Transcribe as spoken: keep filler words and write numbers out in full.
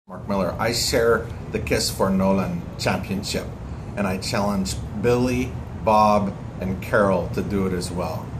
Mark Miller. I share the Kiss for Nolan championship, and I challenge Billy, Bob, and Carol to do it as well.